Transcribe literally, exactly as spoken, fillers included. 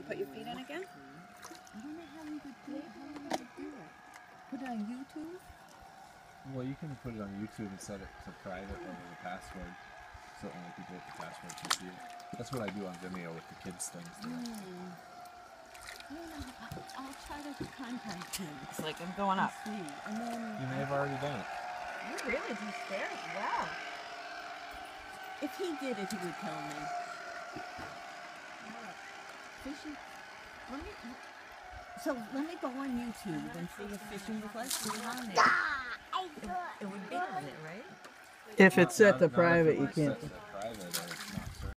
put your feet in again? I don't know how we would do it. How would we do it? Put it on YouTube? Well, you can put it on YouTube and set it to private over the password, so only people with the password can see it. That's what I do on Vimeo with the kids things. Mm. I'll, I'll try to contact him. It's like I'm going up. See, and then You may have already done it. You really do stairs well. if he did it, he would tell me. Fishing. Let me. So let me go on YouTube and see what fishing was like. See it on there. It, it would be on it, right? If it's set Not- to not if it private, you was can't. set to private or